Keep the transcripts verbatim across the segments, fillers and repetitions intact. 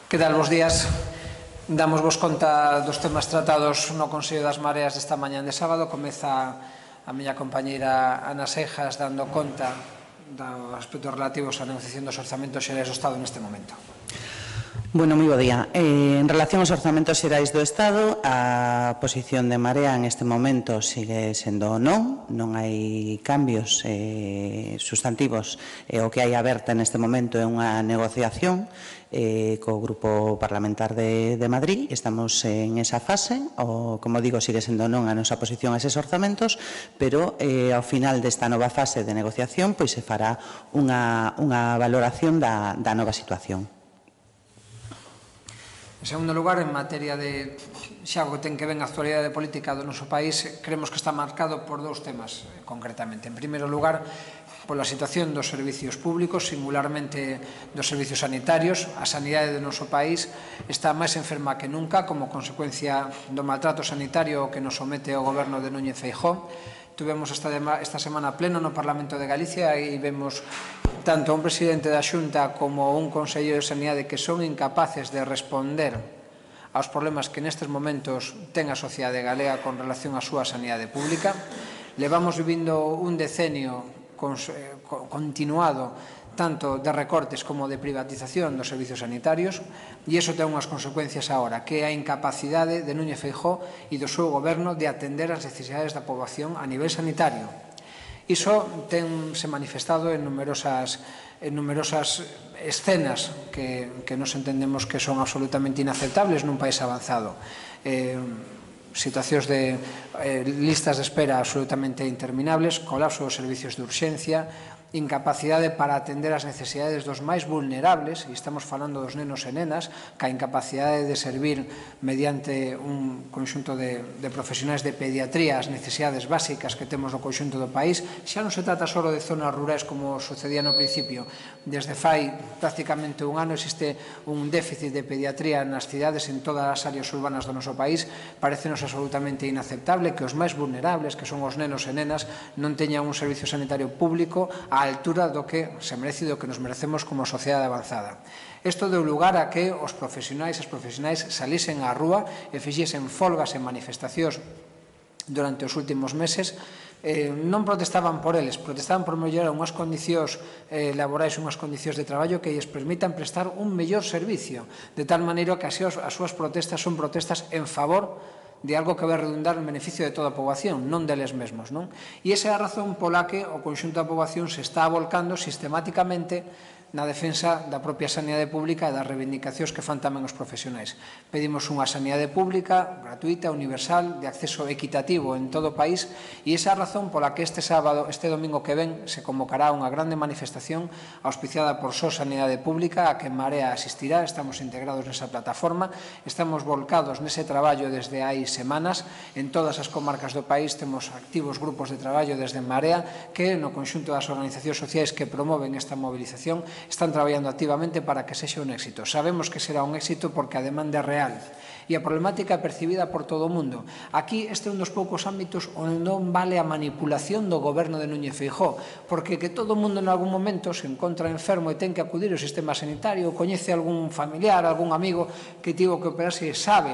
Que tal, bos días. Damos vos conta dos temas tratados no Consello das Mareas desta mañán de sábado. Comeza a miña compañeira Ana Seijas dando conta dos aspectos relativos á negociación dos orzamentos xerais do Estado neste momento. Bueno, moi bo día. Eh, en relación aos orzamentos xerais do Estado, a posición de Marea en este momento sigue sendo non. Non hai cambios eh, sustantivos. Eh, o que hai aberta neste momento é unha negociación eh, co Grupo Parlamentar de, de Madrid. Estamos en esa fase. O, como digo, sigue sendo non a nosa posición a eses orzamentos, pero eh, ao final desta nova fase de negociación pois se fará unha, unha valoración da, da nova situación. En segundo lugar, en materia de xa o que ten que ver a actualidade política do noso país, creemos que está marcado por dous temas, concretamente. En primeiro lugar, pola situación dos servicios públicos, singularmente dos servicios sanitarios. A sanidade do noso país está máis enferma que nunca como consecuencia do maltrato sanitario que nos somete o goberno de Núñez Feijóo. Tuvemos esta, esta semana pleno no Parlamento de Galicia e vemos tanto un presidente da Xunta como un conselleiro de Sanidade que son incapaces de responder aos problemas que nestes momentos ten a sociedade galega con relación á súa sanidade pública. Levamos vivindo un decenio continuado tanto de recortes como de privatización dos servicios sanitarios, e iso ten unhas consecuencias agora, que é a incapacidade de Núñez Feijóo e do seu goberno de atender as necesidades da poboación a nivel sanitario. Iso tense manifestado en numerosas, en numerosas escenas que, que nos entendemos que son absolutamente inaceptables nun país avanzado. Eh, situacións de eh, listas de espera absolutamente interminables, colapso dos servicios de urxencia, incapacidade para atender as necesidades dos máis vulnerables, e estamos falando dos nenos e nenas, que a incapacidade de servir mediante un conxunto de, de profesionais de pediatría as necesidades básicas que temos no conxunto do país. Xa non se trata só de zonas rurais como sucedía no principio. Desde fai prácticamente un ano existe un déficit de pediatría nas cidades en todas as áreas urbanas do noso país. Parecenos absolutamente inaceptable que os máis vulnerables, que son os nenos e nenas, non teñan un servicio sanitario público á altura do que se merece e do que nos merecemos como sociedade avanzada. Isto deu lugar a que os profesionais e as profesionais salisen á rúa e fixesen folgas e manifestacións durante os últimos meses. Eh, non protestaban por eles, protestaban por mellorar unhas condicións eh, laborais, unhas condicións de traballo que lles permitan prestar un mellor servicio, de tal maneira que así as súas protestas son protestas en favor de algo que vai redundar en beneficio de toda a poboación, non deles mesmos, non? E esa é a razón pola que o conxunto da poboación se está volcando sistemáticamente na defensa da propia sanidade pública e das reivindicacións que fan tamén os profesionais. Pedimos unha sanidade pública, gratuita, universal, de acceso equitativo en todo o país, e esa é a razón pola que este sábado, este domingo que ven, se convocará unha grande manifestación auspiciada por Só Sanidade Pública, a que Marea asistirá. Estamos integrados nesa plataforma, estamos volcados nese traballo desde hai semanas. En todas as comarcas do país temos activos grupos de traballo desde Marea que no conxunto das organizacións sociais que promoven esta movilización están traballando activamente para que sexa un éxito. Sabemos que será un éxito porque a demanda é real e a problemática é percibida por todo o mundo. Aquí este é un dos poucos ámbitos onde non vale a manipulación do goberno de Núñez Feijóo, porque que todo o mundo en algún momento se encontra enfermo e ten que acudir ao sistema sanitario, coñece algún familiar, algún amigo que tivo que operarse e sabe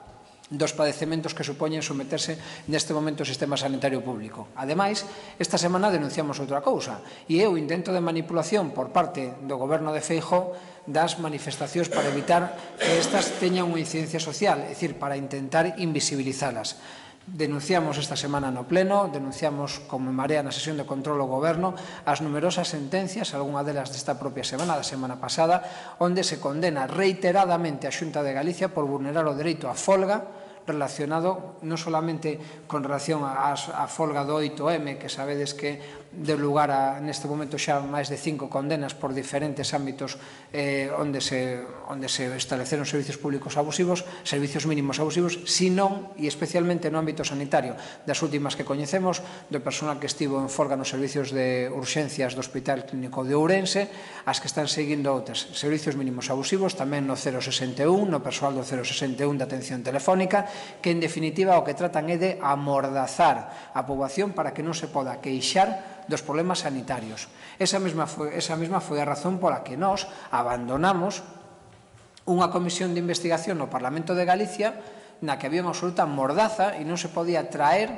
dos padecementos que supoñen someterse neste momento ao sistema sanitario público. Ademais, esta semana denunciamos outra cousa, e é o intento de manipulación por parte do goberno de Feijóo das manifestacións para evitar que estas teñan unha incidencia social, é dicir, para intentar invisibilizalas. Denunciamos esta semana no Pleno, denunciamos como Marea na sesión de control ao Goberno as numerosas sentencias, algunha delas desta propia semana, da semana pasada, onde se condena reiteradamente a Xunta de Galicia por vulnerar o dereito á folga relacionado non solamente con relación á folga do oito eme, que sabedes que deu lugar a, neste momento, xa máis de cinco condenas por diferentes ámbitos eh, onde, se, onde se estableceron servicios públicos abusivos, servicios mínimos abusivos, sino, e especialmente no ámbito sanitario, das últimas que coñecemos, do personal que estivo en folga nos servicios de urxencias do Hospital Clínico de Ourense, as que están seguindo outras, servicios mínimos abusivos, tamén no cero sesenta e un, no persoal do cero sesenta e un de atención telefónica, que en definitiva o que tratan é de amordazar a poboación para que non se poda queixar dos problemas sanitarios. Esa mesma foi, esa mesma foi a razón pola que nós abandonamos unha comisión de investigación no Parlamento de Galicia na que había unha absoluta mordaza e non se podía traer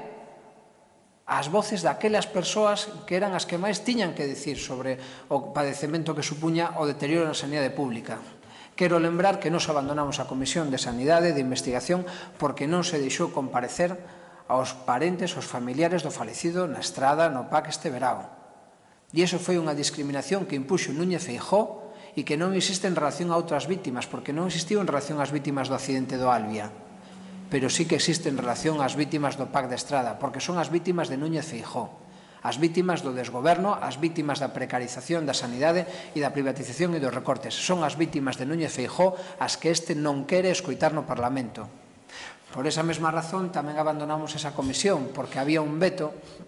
as voces daquelas persoas que eran as que máis tiñan que dicir sobre o padecemento que supuña o deterioro na sanidade pública. Quero lembrar que nos abandonamos a Comisión de Sanidade de Investigación porque non se deixou comparecer aos parentes, aos familiares do falecido na estrada no P A C este verao. E iso foi unha discriminación que impuxo Núñez Feijóo e que non existe en relación a outras vítimas, porque non existiu en relación ás vítimas do accidente do Albia, pero sí que existe en relación ás vítimas do P A C de Estrada, porque son as vítimas de Núñez Feijóo, as vítimas do desgoberno, as vítimas da precarización da sanidade e da privatización e dos recortes. Son as vítimas de Núñez Feijóo as que este non quere escoitar no Parlamento. Por esa mesma razón tamén abandonamos esa comisión, porque había un veto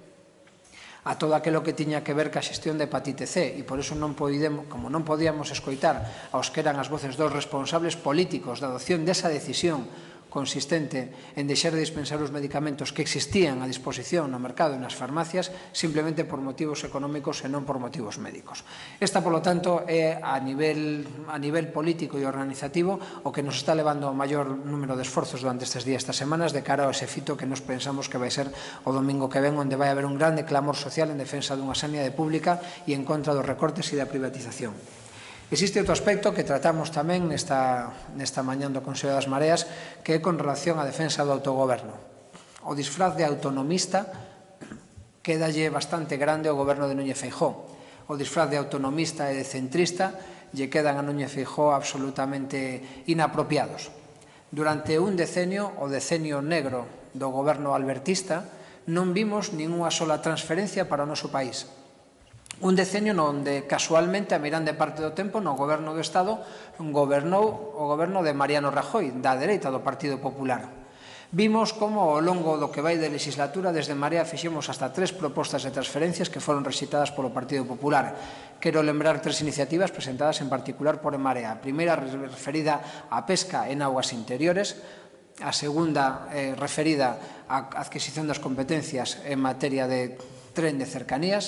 a todo aquilo que tiña que ver ca xestión de hepatite C, e por iso non podíamos, como non podíamos escoitar aos que eran as voces dos responsables políticos da adopción desa decisión consistente en deixar de dispensar os medicamentos que existían a disposición no mercado e nas farmacias simplemente por motivos económicos e non por motivos médicos. Esta, polo tanto, é a nivel, a nivel político e organizativo o que nos está levando ao maior número de esforzos durante estes días, estas semanas, de cara a ese fito que nos pensamos que vai ser o domingo que ven, onde vai haber un grande clamor social en defensa dunha sanidade pública e en contra dos recortes e da privatización. Existe outro aspecto que tratamos tamén nesta, nesta mañán do Consello das Mareas, que é con relación á defensa do autogoberno. O disfraz de autonomista quédalle bastante grande ao goberno de Núñez Feijóo. O disfraz de autonomista e de centrista lle quedan a Núñez Feijóo absolutamente inapropiados. Durante un decenio, o decenio negro do goberno albertista, non vimos ninguna sola transferencia para o noso país. Un decenio onde, casualmente, a mirande parte do tempo, no goberno do Estado, gobernou o goberno de Mariano Rajoy, da dereita do Partido Popular. Vimos como, ao longo do que vai de legislatura, desde Marea fixemos hasta tres propostas de transferencias que foron rexeitadas polo Partido Popular. Quero lembrar tres iniciativas presentadas en particular por Marea. A primeira, referida á pesca en aguas interiores, a segunda, eh, referida á adquisición das competencias en materia de tren de cercanías,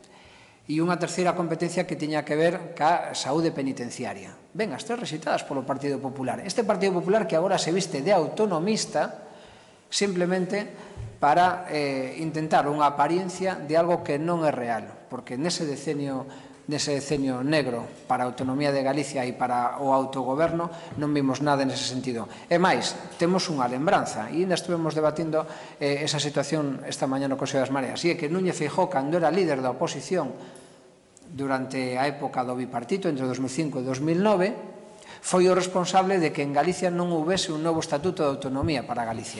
e unha terceira competencia que tiña que ver ca saúde penitenciaria. Ben, as tres rexeitadas polo Partido Popular. Este Partido Popular que agora se viste de autonomista simplemente para eh, intentar unha apariencia de algo que non é real, porque nese decenio, nese decenio negro para a autonomía de Galicia e para o autogoberno non vimos nada nese sentido. E máis, temos unha lembranza, e ainda estuvemos debatindo eh, esa situación esta mañá no Consello das Mareas, e é que Núñez Feijóo, cando era líder da oposición durante a época do bipartito, entre dos mil cinco e dos mil nove, foi o responsable de que en Galicia non houvese un novo estatuto de autonomía para Galicia.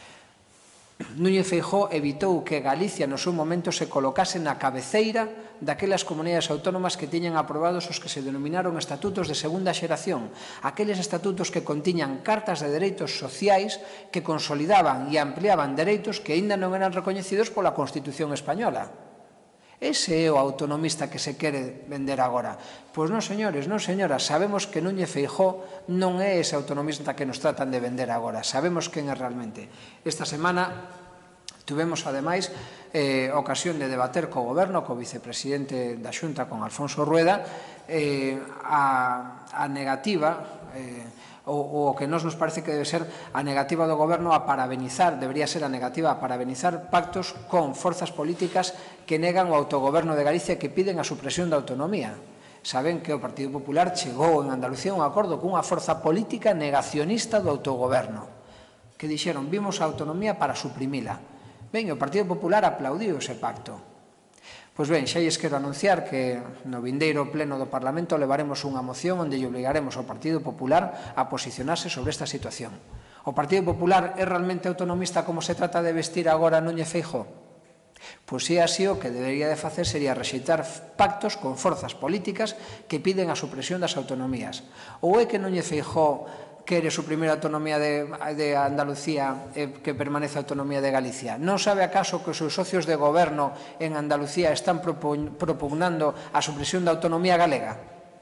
Núñez Feijóo evitou que Galicia no seu momento se colocase na cabeceira daquelas comunidades autónomas que tiñan aprobados os que se denominaron estatutos de segunda xeración, aqueles estatutos que contiñan cartas de dereitos sociais que consolidaban e ampliaban dereitos que aínda non eran recoñecidos pola Constitución española. Ese é o autonomista que se quere vender agora. Pois non, señores, non, señoras, sabemos que Núñez Feijóo non é ese autonomista que nos tratan de vender agora. Sabemos quen é realmente. Esta semana tuvemos, ademais, eh, ocasión de debater co goberno, co vicepresidente da Xunta, con Alfonso Rueda, eh, a, a negativa... Eh, o que nos nos parece que debe ser a negativa do goberno a parabenizar, debería ser a negativa a parabenizar pactos con forzas políticas que negan o autogoberno de Galicia e que piden a supresión da autonomía. Saben que o Partido Popular chegou en Andalucía a un acordo cunha forza política negacionista do autogoberno, que dixeron, vimos a autonomía para suprimila. Ben, o Partido Popular aplaudiu ese pacto. Pois ben, xa lles quero anunciar que no vindeiro pleno do Parlamento levaremos unha moción onde lle obligaremos ao Partido Popular a posicionarse sobre esta situación. O Partido Popular é realmente autonomista como se trata de vestir agora Núñez Feijóo? Pois se é así, o que debería de facer sería rexeitar pactos con forzas políticas que piden a supresión das autonomías. Ou é que Núñez Feijóo quere suprimir a autonomía de, de Andalucía e que permanece a autonomía de Galicia? Non sabe acaso que os seus socios de goberno en Andalucía están propugnando a supresión da autonomía galega?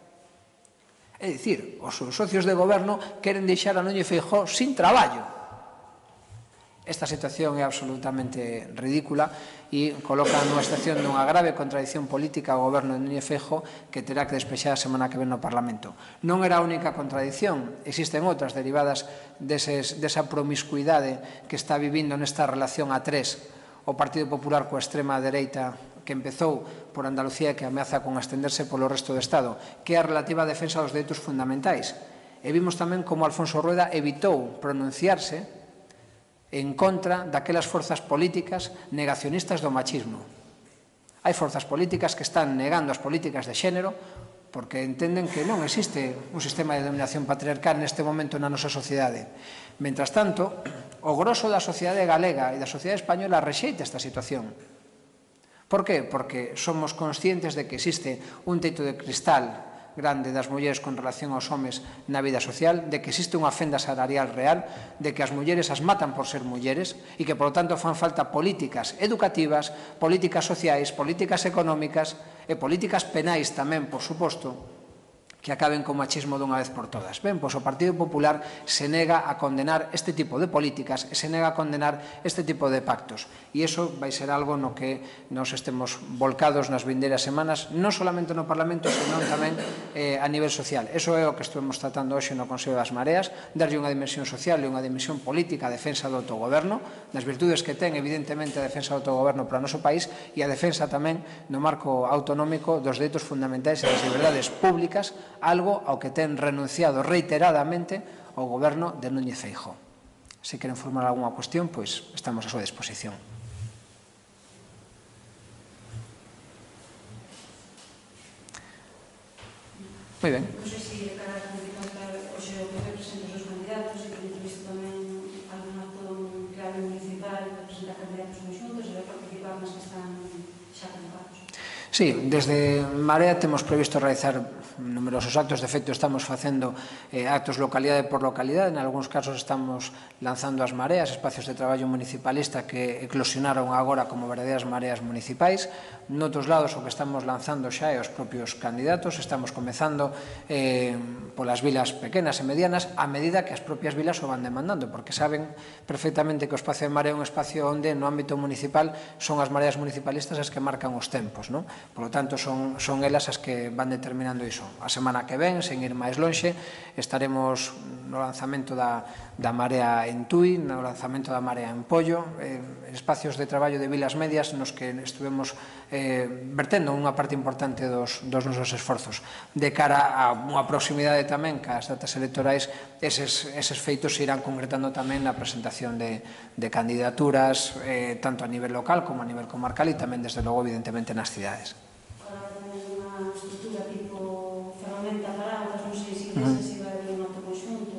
É dicir, os seus socios de goberno queren deixar a Núñez Feijóo sin traballo. Esta situación é absolutamente ridícula e coloca nunha situación dunha grave contradición política ao goberno de Núñez Feijóo que terá que despexar a semana que ven no Parlamento. Non era a única contradición, existen outras derivadas deses, desa promiscuidade que está vivindo nesta relación a tres o Partido Popular coa extrema dereita que empezou por Andalucía e que ameaza con estenderse polo resto do Estado, que é a relativa defensa dos dereitos fundamentais. E vimos tamén como Alfonso Rueda evitou pronunciarse en contra daquelas forzas políticas negacionistas do machismo. Hai forzas políticas que están negando as políticas de xénero porque entenden que non existe un sistema de dominación patriarcal neste momento na nosa sociedade. Mentras tanto, o grosso da sociedade galega e da sociedade española rexeita esta situación. Por que? Porque somos conscientes de que existe un teito de cristal grande das mulleres con relación aos homes na vida social, de que existe unha fenda salarial real, de que as mulleres as matan por ser mulleres e que, por lo tanto, fan falta políticas educativas, políticas sociais, políticas económicas e políticas penais tamén, por suposto, que acaben co machismo dunha vez por todas. Ben, pois o Partido Popular se nega a condenar este tipo de políticas e se nega a condenar este tipo de pactos. E iso vai ser algo no que nos estemos volcados nas vindeiras semanas, non solamente no Parlamento, senón tamén eh, a nivel social. Iso é o que estamos tratando hoxe no Consello das Mareas, darlle unha dimensión social e unha dimensión política a defensa do autogoberno, das virtudes que ten, evidentemente, a defensa do autogoberno para o noso país e a defensa tamén no marco autonómico dos dereitos fundamentais e das liberdades públicas, algo ao que ten renunciado reiteradamente o goberno de Núñez Feijóo. Se queren formar algunha cuestión, pois estamos a súa disposición. Moi ben. Non sei se de cara a candidatar hoxe o P P presenta os seus candidatos e que entrevista tamén algún acto clave municipal para presentar candidatos conxuntos e vai participar nas que están xa convocados. Sí, desde Marea temos previsto realizar numerosos actos. De feito, estamos facendo eh, actos localidade por localidade. En algúns casos estamos lanzando as mareas, espacios de traballo municipalista que eclosionaron agora como verdadeiras mareas municipais. Noutros lados, o que estamos lanzando xa é os propios candidatos. Estamos comezando eh, polas vilas pequenas e medianas a medida que as propias vilas o van demandando, porque saben perfectamente que o espacio de marea é un espacio onde no ámbito municipal son as mareas municipalistas as que marcan os tempos, non? Por lo tanto, son, son elas as que van determinando iso. A semana que ven, sen ir máis lonxe, estaremos no lanzamento da, da Marea en Tui, no lanzamento da Marea en Pollo, eh, espacios de traballo de vilas medias nos que estuvemos eh, vertendo unha parte importante dos, dos nosos esforzos. De cara a unha proximidade tamén que as datas electorais, eses, eses feitos se irán concretando tamén na presentación de, de candidaturas, eh, tanto a nivel local como a nivel comarcal e tamén, desde logo, evidentemente, nas cidades. Ahora tamén unha estructura tipo ferramenta para aulas, non sei se se vai haber un acto conxunto.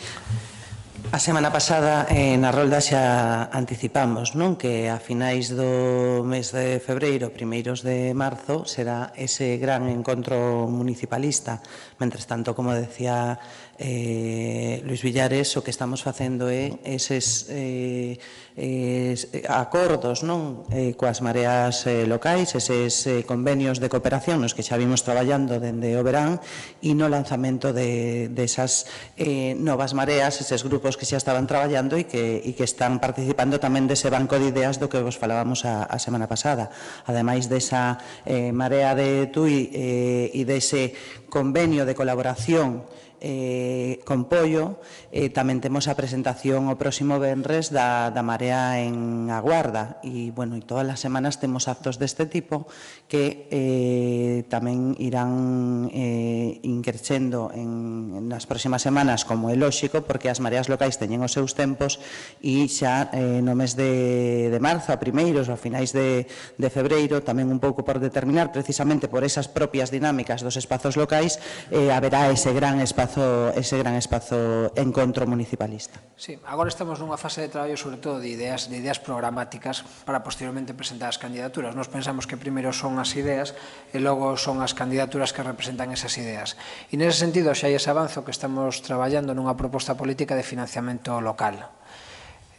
A semana pasada eh, na rolda xa anticipamos, non, que a finais do mes de febreiro, primeiros de marzo, será ese gran encontro municipalista. Mentres tanto, como decía eh, Luis Villares, o que estamos facendo é eses eh, eh, acordos, non, eh, coas mareas eh, locais, eses eh, convenios de cooperación nos que xa vimos traballando dende o verán e no lanzamento de, de esas eh, novas mareas, eses grupos que xa estaban traballando e que, e que están participando tamén dese banco de ideas do que vos falábamos a, a semana pasada. Ademais desa eh, marea de Tui eh, e dese convenio de colaboración eh, con Pollo, eh, tamén temos a presentación o próximo venres da, da Marea en Aguarda e, bueno, e todas as semanas temos actos deste tipo que eh, tamén irán eh, increcendo en, nas próximas semanas, como é lóxico, porque as mareas locais teñen os seus tempos e xa eh, no mes de, de marzo, a primeiros ou a finais de, de febreiro, tamén un pouco por determinar, precisamente por esas propias dinámicas dos espazos locais, eh, haberá ese gran espazo ese gran espazo encontro municipalista. Sí, agora estamos nunha fase de traballo sobre todo de ideas, de ideas programáticas para posteriormente presentar as candidaturas. Nos pensamos que primeiro son as ideas e logo son as candidaturas que representan esas ideas. E nese sentido xa hai ese avanzo que estamos traballando nunha proposta política de financiamento local.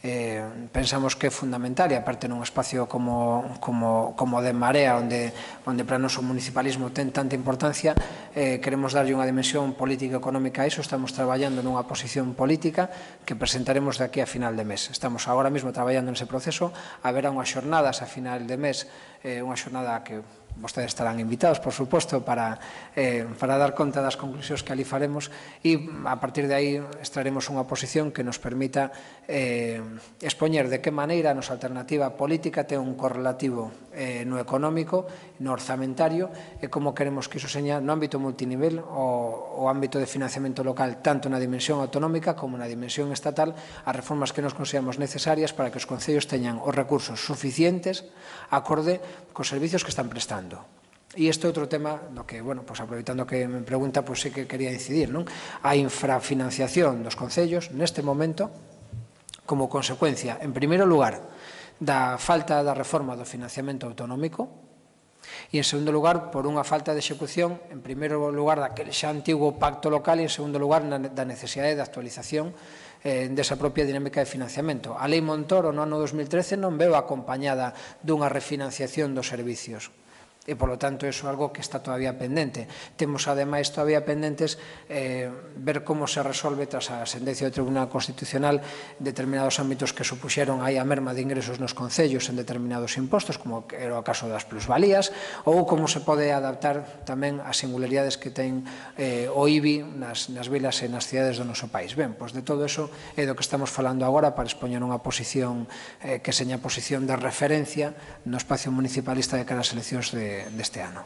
eh, pensamos que é fundamental, e aparte nun espacio como, como, como de Marea, onde, onde para nós o municipalismo ten tanta importancia, eh, queremos darlle unha dimensión política e económica a iso. Estamos traballando nunha posición política que presentaremos de aquí a final de mes. Estamos agora mesmo traballando nese proceso. Haberá unhas xornadas a final de mes, eh, unha xornada que vostedes estarán invitados, por suposto, para, eh, para dar conta das conclusións que ali faremos, e a partir de aí extraeremos unha posición que nos permita eh, expoñer de que maneira a nosa alternativa política ten un correlativo eh, no económico, no orzamentario, e como queremos que iso seña no ámbito multinivel, o, o ámbito de financiamento local, tanto na dimensión autonómica como na dimensión estatal, as reformas que nos consideramos necesarias para que os concellos teñan os recursos suficientes acorde cos servicios que están prestando. E este outro tema, no que, bueno, pues aproveitando que me pregunta, pues sí que quería incidir, non? A infrafinanciación dos concellos neste momento, como consecuencia, en primeiro lugar, da falta da reforma do financiamento autonómico, e en segundo lugar, por unha falta de execución, en primeiro lugar, daquele xa antigo pacto local, e en segundo lugar, da necesidade de actualización eh, desa propia dinámica de financiamento. A Lei Montoro no ano dos mil trece non veu acompañada dunha refinanciación dos servicios, e, polo tanto, iso é algo que está todavía pendente. Temos, ademais, todavía pendentes eh, ver como se resolve, tras a sentencia do Tribunal Constitucional, determinados ámbitos que supuxeron aí a merma de ingresos nos concellos en determinados impostos, como era o caso das plusvalías, ou como se pode adaptar tamén as singularidades que ten eh, o I B I nas, nas vilas e nas cidades do noso país. Ben, pois de todo eso é do que estamos falando agora, para expoñer unha posición eh, que seña posición de referencia no espacio municipalista de cara ás eleccións de deste ano.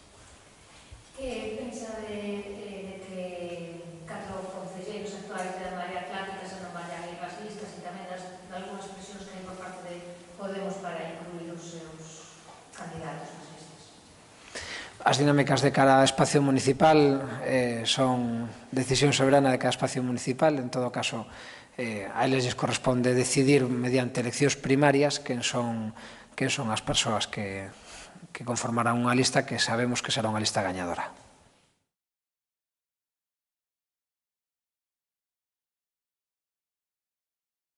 Que pensa de, de, de que catro concelleiros actuais da Marea Atlántica se non vayan a ir as listas, e tamén das, de algunas presións que hai por parte de Podemos para incluir os seus candidatos nas listas? As dinámicas de cada espacio municipal eh, son decisión soberana de cada espacio municipal. En todo caso, eh, a eles lles corresponde decidir mediante eleccións primarias quen son, quen son as persoas que que conformarán unha lista que sabemos que será unha lista gañadora.